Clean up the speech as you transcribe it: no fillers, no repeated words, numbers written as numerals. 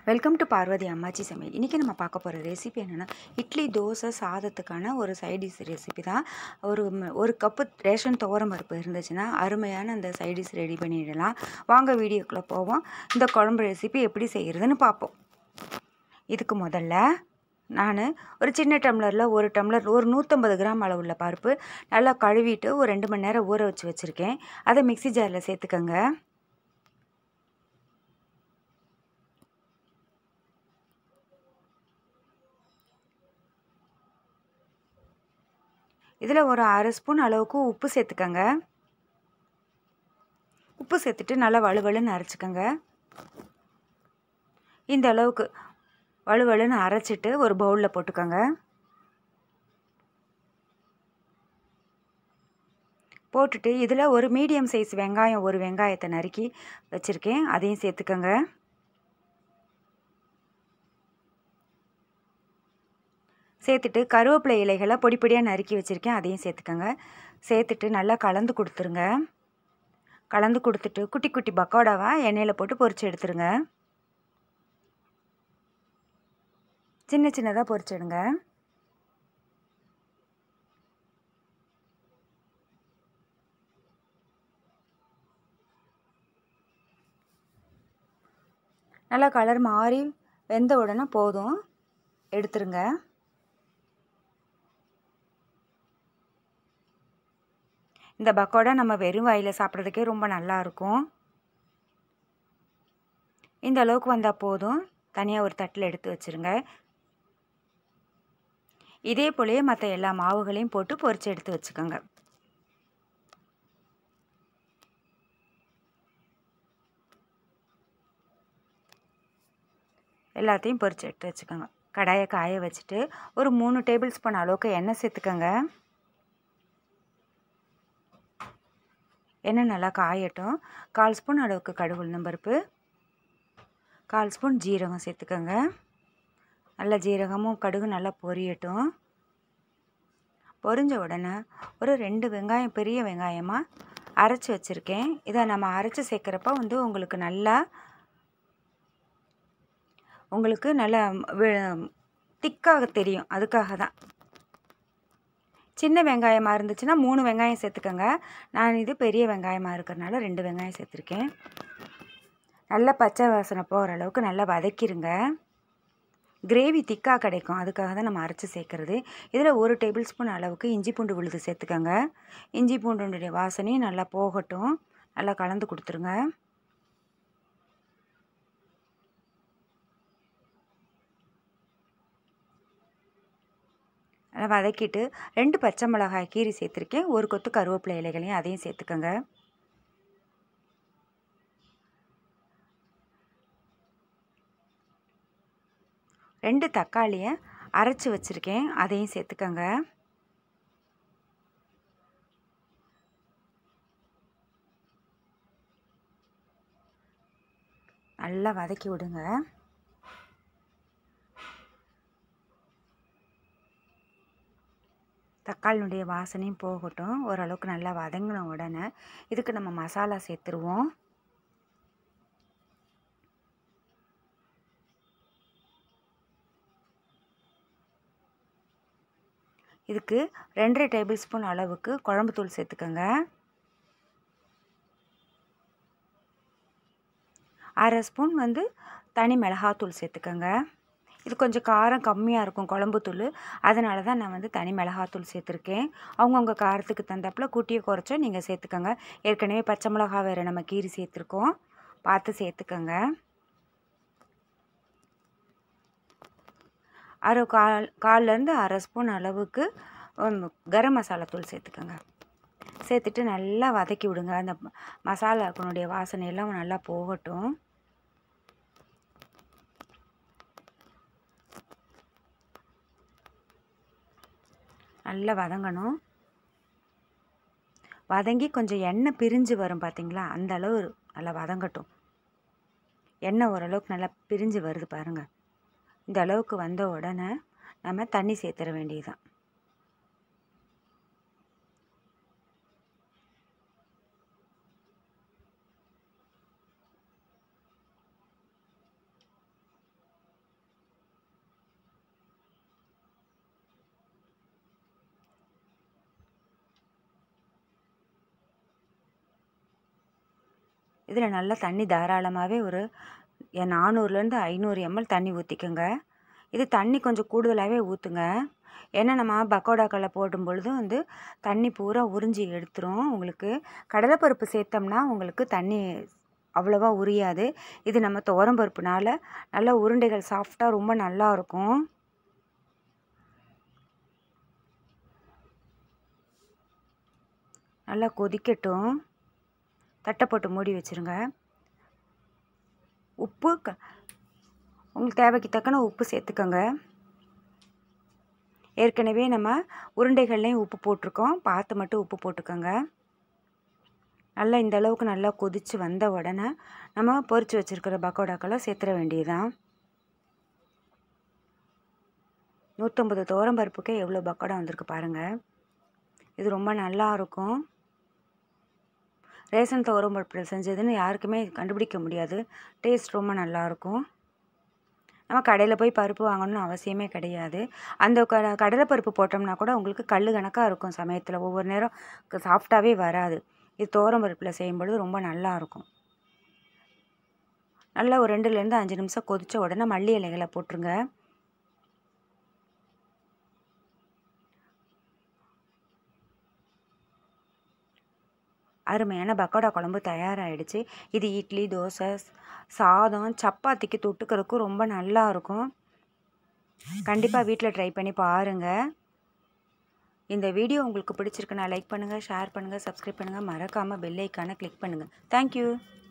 Welcome to Parvati அம்மாச்சி சமையல். இன்றைக்கி நம்ம பார்க்க போகிற ரெசிபி என்னென்னா, இட்லி தோசை சாதத்துக்கான ஒரு சைடிஷ் ரெசிபி தான். ஒரு கப்பு ரேஷன் துவரம் பருப்பு இருந்துச்சுன்னா அருமையான அந்த சைடிஷ் ரெடி பண்ணிடலாம். வாங்க வீடியோக்குள்ளே போவோம். இந்த குழம்பு ரெசிபி எப்படி செய்கிறதுன்னு பார்ப்போம். இதுக்கு முதல்ல நான் ஒரு சின்ன டம்ளரில் ஒரு 150 கிராம் அளவுள்ள பருப்பு நல்லா கழுவிட்டு ஒரு 2 மணி நேரம் ஊற வச்சுருக்கேன். அதை மிக்ஸி ஜாரில் சேர்த்துக்கங்க. இதில் ஒரு அரை ஸ்பூன் அளவுக்கு உப்பு சேர்த்துக்கங்க. உப்பு சேர்த்துட்டு நல்லா வலுவலுன்னு அரைச்சிக்கங்க. இந்த அளவுக்கு வலுவலுன்னு அரைச்சிட்டு ஒரு பவுலில் போட்டுக்கோங்க. போட்டுட்டு இதில் ஒரு மீடியம் சைஸ் வெங்காயம், ஒரு வெங்காயத்தை நறுக்கி வச்சுருக்கேன், அதையும் சேர்த்துக்கங்க. சேர்த்துட்டு கருவேப்பிலை இலைகளை பொடி பொடியாக நறுக்கி வச்சுருக்கேன், அதையும் சேர்த்துக்கங்க. சேர்த்துட்டு நல்லா கலந்து கொடுத்துருங்க. கலந்து கொடுத்துட்டு குட்டி குட்டி பக்கோடாவாக எண்ணெயில் போட்டு பொரிச்சு எடுத்துருங்க. சின்ன சின்னதாக பொரிச்சிடுங்க. நல்லா கலர் மாறி வெந்த உடனே போதும், எடுத்துருங்க. இந்த பக்கோடா நம்ம வெறும் வாயில் சாப்பிட்றதுக்கே ரொம்ப நல்லாயிருக்கும். இந்த அளவுக்கு வந்தால் போதும், தனியாக ஒரு தட்டில் எடுத்து வச்சுருங்க. இதே போலயே மற்ற எல்லா மாவுகளையும் போட்டு பொரிச்சு எடுத்து வச்சுக்கோங்க. எல்லாத்தையும் பொரிச்சு எடுத்து வச்சுக்கோங்க. கடாயை காய வச்சுட்டு ஒரு 3 டேபிள் ஸ்பூன் அளவுக்கு எண்ணெய் சேர்த்துக்கோங்க. எண்ணெய் நல்லா காயட்டும். 1/4 ஸ்பூன் அளவுக்கு கடுகு உளுந்தம் பருப்பு, 1/4 ஸ்பூன் ஜீரகம் சேர்த்துக்கோங்க. நல்லா ஜீரகமும் கடுகு நல்லா பொரியட்டும். பொரிஞ்ச உடனே ஒரு 2 வெங்காயம், பெரிய வெங்காயமாக அரைச்சி வச்சுருக்கேன். இதை நம்ம அரைச்சி சேர்க்குறப்ப உங்களுக்கு நல்லா திக்காக தெரியும், அதுக்காக தான். சின்ன வெங்காயமாக இருந்துச்சுன்னா 3 வெங்காயம் சேர்த்துக்கோங்க. நான் இது பெரிய வெங்காயமாக இருக்கிறதுனால 2 வெங்காயம் சேர்த்துருக்கேன். நல்லா பச்சை வாசனை போகிற அளவுக்கு நல்லா வதக்கிடுங்க. கிரேவி திக்காக கிடைக்கும், அதுக்காக தான் நம்ம அரைச்சி சேர்க்குறது. இதில் 1 டேபிள் ஸ்பூன் அளவுக்கு இஞ்சி பூண்டு விழுது சேர்த்துக்கோங்க. இஞ்சி பூண்டுடைய வாசனையும் நல்லா போகட்டும். நல்லா கலந்து கொடுத்துருங்க. நல்லா வதக்கிட்டு 2 பச்சை மிளகாய் கீரி சேர்த்துருக்கேன். ஒரு கொத்து கருவேப்பிலை இலைகளையும் அதையும் சேர்த்துக்கோங்க. ரெண்டு தக்காளியை அரைச்சி வச்சுருக்கேன், அதையும் சேர்த்துக்கோங்க. நல்லா வதக்கி விடுங்க. தக்காளினுடைய வாசனையும் போகட்டும். ஓரளவுக்கு நல்லா வதங்கின உடனே இதுக்கு நம்ம மசாலா சேர்த்துருவோம். இதுக்கு 2 டேபிள் ஸ்பூன் அளவுக்கு குழம்புத்தூள் சேர்த்துக்கோங்க. 1/2 ஸ்பூன் தனி மிளகாத்தூள் சேர்த்துக்கோங்க. இது கொஞ்சம் காரம் கம்மியாக இருக்கும் குழம்புத்தூள், அதனால தான் நான் தனி மிளகாத்தூள் சேர்த்துருக்கேன். அவங்கவுங்க காரத்துக்கு தகுந்தாப்புல கூட்டியோ குறைச்சோ நீங்கள் சேர்த்துக்கோங்க. ஏற்கனவே பச்சை மிளகா வேறு நம்ம கீரி சேர்த்துருக்கோம், பார்த்து சேர்த்துக்கோங்க. கால்லேருந்து 1/2 ஸ்பூன் அளவுக்கு கரம் மசாலா தூள் சேர்த்துக்கோங்க. சேர்த்துட்டு நல்லா வதக்கி விடுங்க. அந்த மசாலாக்குனுடைய வாசனையெல்லாம் நல்லா போகட்டும். நல்லா வதங்கணும். வதங்கி கொஞ்சம் எண்ணெய் பிரிஞ்சு வரும் பார்த்தீங்களா, அந்த அளவு நல்லா வதங்கட்டும். எண்ணெய் ஓரளவுக்கு நல்லா பிரிஞ்சு வருது பாருங்கள். இந்த அளவுக்கு வந்த உடனே நம்ம தண்ணி சேர்த்துற வேண்டியதுதான். இதில் நல்லா தண்ணி தாராளமாகவே ஒரு 400லேருந்து 500 ml தண்ணி ஊற்றிக்கோங்க. இது தண்ணி கொஞ்சம் கூடுதலாகவே ஊற்றுங்க. ஏன்னா நம்ம பக்கோடாக்களை போடும் பொழுது வந்து தண்ணி பூரா உறிஞ்சி எடுத்துரும். உங்களுக்கு கடலைப்பருப்பு சேர்த்தோம்னா உங்களுக்கு தண்ணி அவ்வளோவா உரியாது. இது நம்ம துவரம்பருப்புனால நல்லா உருண்டைகள் சாஃப்டாக ரொம்ப நல்லா இருக்கும். நல்லா கொதிக்கட்டும். தட்டை போட்டு மூடி வச்சுருங்க. உப்பு உங்களுக்கு தேவைக்கு தக்கன உப்பு சேர்த்துக்கோங்க. ஏற்கனவே நம்ம உருண்டைகள்லையும் உப்பு போட்டிருக்கோம். பார்த்து மட்டும் உப்பு போட்டுக்கோங்க. நல்லா இந்த அளவுக்கு நல்லா கொதித்து வந்த உடனே நம்ம பொரித்து வச்சுருக்கிற பக்கோடாக்களை சேர்த்துற வேண்டியதுதான். 150 துவரம்பருப்புக்கே எவ்வளோ பக்கோடா வந்திருக்கு பாருங்கள். இது ரொம்ப நல்லா இருக்கும். ரேஷன் துவரம்பருப்பில் செஞ்சதுன்னு யாருக்குமே கண்டுபிடிக்க முடியாது. டேஸ்ட் ரொம்ப நல்லாயிருக்கும். நம்ம கடையில் போய் பருப்பு வாங்கணும்னு அவசியமே கிடையாது. அந்த கடலைப்பருப்பு போட்டோம்னா கூட உங்களுக்கு கல் கணக்காக இருக்கும் சமயத்தில். ஒவ்வொரு நேரம் சாஃப்டாகவே வராது. இது துவரம்பருப்பில் செய்யும்பொழுது ரொம்ப நல்லாயிருக்கும். நல்லா ஒரு 2லேருந்து 5 நிமிஷம் கொதித்த உடனே மல்லி இலைகளை போட்டுருங்க. அருமையான பக்கோடா குழம்பு தயாராகிடுச்சு. இது இட்லி, தோசை, சாதம், சப்பாத்திக்கு தொட்டுக்கிறதுக்கும் ரொம்ப நல்லா இருக்கும். கண்டிப்பாக வீட்டில் ட்ரை பண்ணி பாருங்கள். இந்த வீடியோ உங்களுக்கு பிடிச்சிருக்குன்னா லைக் பண்ணுங்கள், ஷேர் பண்ணுங்கள், சப்ஸ்கிரைப் பண்ணுங்கள். மறக்காமல் பெல் ஐக்கானை கிளிக் பண்ணுங்கள். தேங்க்யூ.